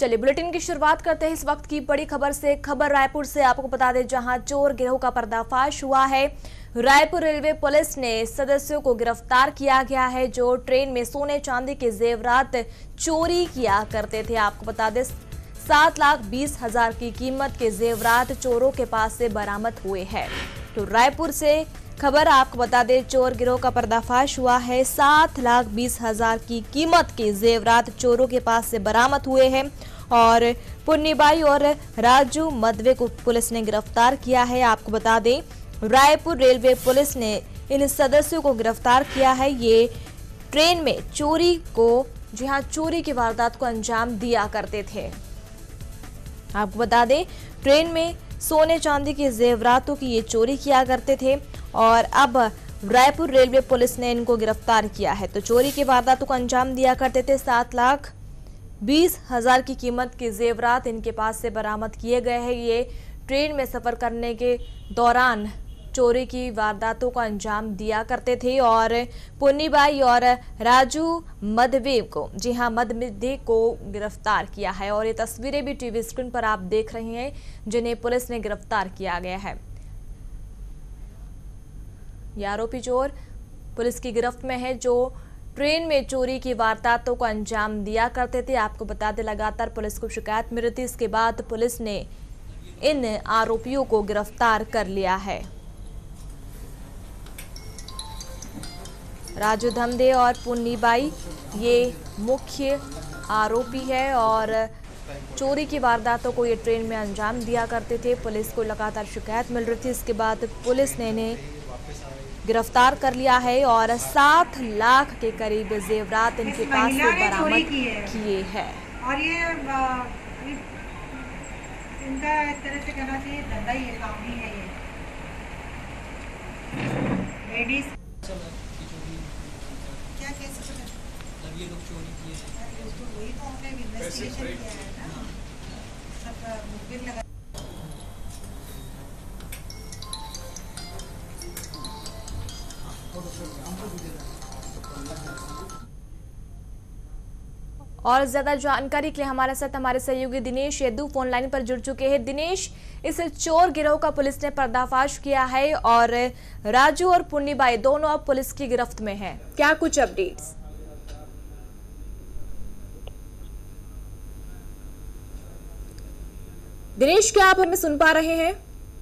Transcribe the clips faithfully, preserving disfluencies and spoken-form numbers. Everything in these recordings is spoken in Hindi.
चलिए बुलेटिन की शुरुआत करते हैं इस वक्त की बड़ी खबर से। खबर रायपुर से आपको बता दें, जहां चोर गिरोह का पर्दाफाश हुआ है। रायपुर रेलवे पुलिस ने सदस्यों को गिरफ्तार किया गया है जो ट्रेन में सोने चांदी के जेवरात चोरी किया करते थे। आपको बता दें, सात लाख बीस हजार की कीमत के जेवरात चोरों के पास से बरामद हुए हैं। तो रायपुर से खबर आपको बता दें, चोर गिरोह का पर्दाफाश हुआ है। सात लाख बीस हजार की कीमत के जेवरात चोरों के पास से बरामद हुए हैं और पुन्नीबाई और राजू मधवे को पुलिस ने गिरफ्तार किया है। आपको बता दें, रायपुर रेलवे पुलिस ने इन सदस्यों को गिरफ्तार किया है। ये ट्रेन में चोरी को जी हाँ चोरी की वारदात को अंजाम दिया करते थे। आपको बता दें, ट्रेन में सोने चांदी के जेवरातों की ये चोरी किया करते थे और अब रायपुर रेलवे पुलिस ने इनको गिरफ्तार किया है। तो चोरी की वारदातों को अंजाम दिया करते थे। सात लाख बीस हजार की कीमत के जेवरात इनके पास से बरामद किए गए हैं। ये ट्रेन में सफर करने के दौरान चोरी की वारदातों को अंजाम दिया करते थे और पुन्नीबाई और राजू मधवे को जी हाँ मधवे को गिरफ्तार किया है। और ये तस्वीरें भी टीवी स्क्रीन पर आप देख रहे हैं, जिन्हें पुलिस ने गिरफ्तार किया गया है। ये आरोपी चोर पुलिस की गिरफ्त में है जो ट्रेन में चोरी की वारदातों को अंजाम दिया करते थे। आपको बता दें, लगातार पुलिस को शिकायत मिल रही थी, इसके बाद पुलिस ने इन आरोपियों को गिरफ्तार कर लिया है। राजू धमदे और पुन्नीबाई ये मुख्य आरोपी है और चोरी की वारदातों को ये ट्रेन में अंजाम दिया करते थे। पुलिस को लगातार शिकायत मिल रही थी, इसके बाद पुलिस ने इन्हें गिरफ्तार कर लिया है और सात लाख के करीब जेवरात इनके पास से बरामद किए हैं। और ये इनका एक तरह से कहना चाहिए धंधा ही है, काम ही है ये। लेडीज क्या कैसे पता ये लोग चोरी किए हैं, तो वही तो हमने इन्वेस्टिगेशन किया है ना, सब मुखबिर लगा। और ज्यादा जानकारी के लिए हमारे साथ हमारे सहयोगी दिनेश यदू फोन लाइन पर जुड़ चुके हैं। दिनेश, इस चोर गिरोह का पुलिस ने पर्दाफाश किया है और राजू और पुन्नीबाई दोनों अब पुलिस की गिरफ्त में हैं। क्या कुछ अपडेट्स? दिनेश, क्या आप हमें सुन पा रहे हैं?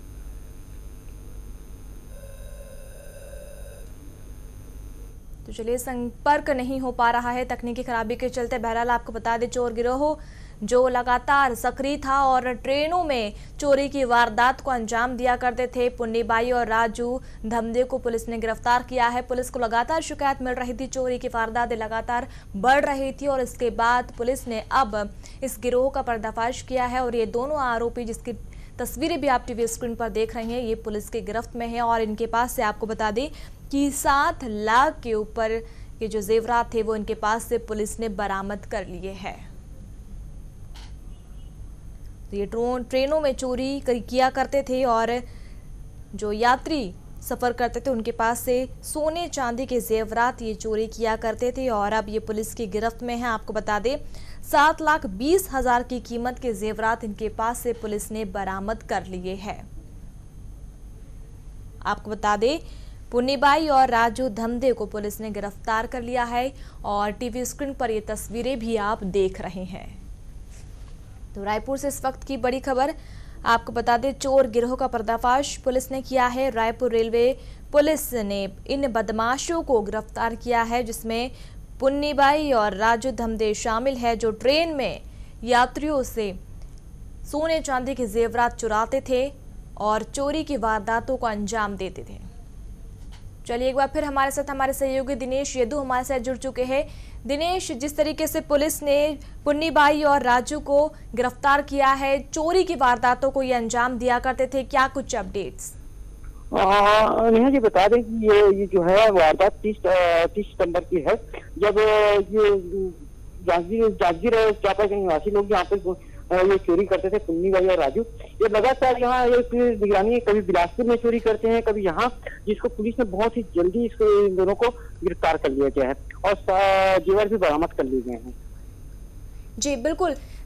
तो चलिए, संपर्क नहीं हो पा रहा है तकनीकी खराबी के चलते। बहरहाल आपको बता दें, चोर गिरोह जो लगातार सक्रिय था और ट्रेनों में चोरी की वारदात को अंजाम दिया करते थे। पुन्नीबाई और राजू धमदे को पुलिस ने गिरफ्तार किया है। पुलिस को लगातार शिकायत मिल रही थी, चोरी की वारदातें लगातार बढ़ रही थी और इसके बाद पुलिस ने अब इस गिरोह का पर्दाफाश किया है और ये दोनों आरोपी, जिसकी तस्वीरें भी आप टीवी स्क्रीन पर देख रहे हैं, ये पुलिस की गिरफ्त में है और इनके पास से आपको बता दें कि सात लाख के ऊपर के जो जेवरात थे वो इनके पास से पुलिस ने बरामद कर लिए हैं। तो ये ट्रेनों में चोरी किया करते थे और जो यात्री सफर करते थे उनके पास से सोने चांदी के जेवरात ये चोरी किया करते थे और अब ये पुलिस की गिरफ्त में है। आपको बता दें, सात लाख बीस हजार की कीमत के जेवरात इनके पास से पुलिस ने बरामद कर लिए हैं। आपको बता दें, पुन्नीबाई और राजू धमदे को पुलिस ने गिरफ्तार कर लिया है और टीवी स्क्रीन पर ये तस्वीरें भी आप देख रहे हैं। तो रायपुर से इस वक्त की बड़ी खबर आपको बता दें, चोर गिरोह का पर्दाफाश पुलिस ने किया है। रायपुर रेलवे पुलिस ने इन बदमाशों को गिरफ्तार किया है, जिसमें पुन्नीबाई और राजू धमदे शामिल है, जो ट्रेन में यात्रियों से सोने चांदी के जेवरात चुराते थे और चोरी की वारदातों को अंजाम देते थे। चलिए, एक बार फिर हमारे साथ हमारे सहयोगी दिनेश यदू हमारे साथ जुड़ चुके हैं। दिनेश, जिस तरीके से पुलिस ने पुन्नीबाई और राजू को गिरफ्तार किया है, चोरी की वारदातों को ये अंजाम दिया करते थे, क्या कुछ अपडेट्स? नेहा जी, बता दें कि ये ये जो है वारदात तीस तीस सितंबर की है, जब ये जागीर जागीर चापा के निवासी लोग यहाँ पे ये चोरी करते थे, पुन्नीबाई और राजू। ये लगातार यहाँ एक निगरानी, कभी बिलासपुर में चोरी करते हैं, कभी यहाँ, जिसको पुलिस ने बहुत ही जल्दी इसको इन दोनों को गिरफ्तार कर लिया गया है और जेवर भी बरामद कर लिए गए हैं। जी बिल्कुल,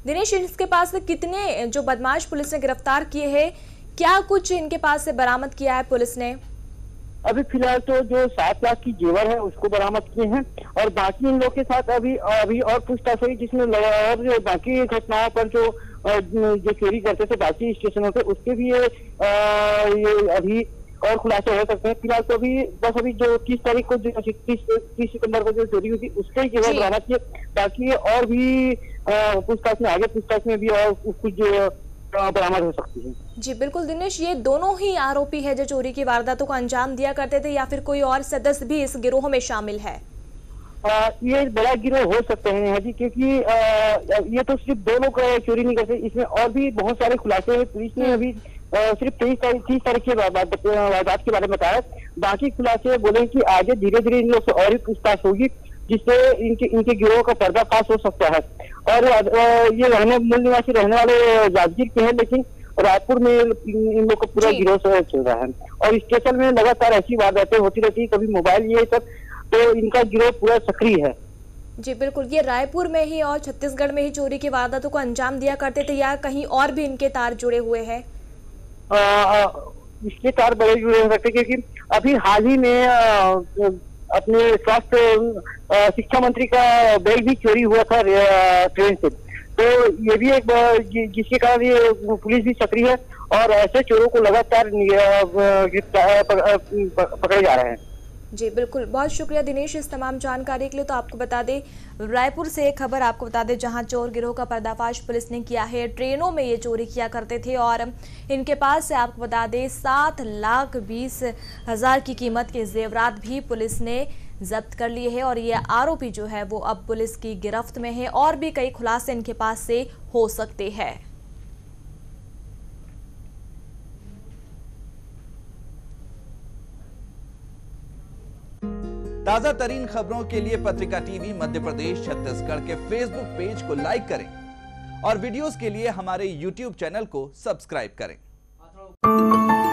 दिनेश, इसके पास से कितने जो बदमाश पुलिस ने गिरफ्तार किए हैं, क्या कुछ इनके पास से बरामद किया है पुलिस ने? अभी फिलहाल तो जो सात लाख की जेवर है उसको बरामद किए हैं और बाकी इन लोग के साथ अभी अभी और पूछताछ हुई, जिसमें और जो बाकी घटनाओं पर जो जो चोरी करते थे बाकी स्टेशनों पे उसके भी ये, ये अभी और खुलासे हो सकते हैं। फिलहाल तो अभी बस अभी जो तीस तारीख को जो तीस तीस सितंबर को जो चोरी हुई थी उसके ही जेवर बरामद किए, ताकि और भी पूछताछ में आगे पूछताछ में भी और कुछ बरामद हो सकती है। जी बिल्कुल दिनेश, ये दोनों ही आरोपी है जो चोरी की वारदातों को अंजाम दिया करते थे या फिर कोई और सदस्य भी इस गिरोह में शामिल है? आ, ये बड़ा गिरोह हो सकते हैं जी, क्योंकि आ, ये तो सिर्फ दो लोग चोरी नहीं करते, इसमें और भी बहुत सारे खुलासे हैं। पुलिस ने अभी आ, सिर्फ तेईस तारीख तीस तारीख के वारदात के बारे में बताया, बाकी खुलासे बोले कि आगे धीरे धीरे इन लोग से और भी पूछताछ होगी, जिससे इनके इनके गिरोह का पर्दाफाश हो सकता है। और ये रहने मूल निवासी रहने वाले जागीर के हैं, लेकिन रायपुर में इन लोग का पूरा गिरोह से चल रहा है और स्टेशन में लगातार ऐसी वारदातें होती रहती है, कभी मोबाइल ये सब, तो इनका गिरोह पूरा सक्रिय है। जी बिल्कुल, ये रायपुर में ही और छत्तीसगढ़ में ही चोरी की वारदातों को अंजाम दिया करते थे या कहीं और भी इनके तार जुड़े हुए हैं? इसके तार बड़े जुड़े हो सकते, क्योंकि अभी हाल ही में आ, अपने स्वास्थ्य शिक्षा मंत्री का बैग भी चोरी हुआ था ट्रेन से, तो ये भी एक जिसके कारण ये पुलिस भी सक्रिय है और ऐसे चोरों को लगातार पकड़े जा रहे हैं। जी बिल्कुल, बहुत शुक्रिया दिनेश इस तमाम जानकारी के लिए। तो आपको बता दें, रायपुर से एक खबर आपको बता दें जहां चोर गिरोह का पर्दाफाश पुलिस ने किया है। ट्रेनों में ये चोरी किया करते थे और इनके पास से आपको बता दें सात लाख बीस हजार की कीमत के जेवरात भी पुलिस ने जब्त कर लिए हैं और ये आरोपी जो है वो अब पुलिस की गिरफ्त में है और भी कई खुलासे इनके पास से हो सकते हैं। ताजा तरीन खबरों के लिए पत्रिका टीवी मध्य प्रदेश छत्तीसगढ़ के फेसबुक पेज को लाइक करें और वीडियोस के लिए हमारे यूट्यूब चैनल को सब्सक्राइब करें।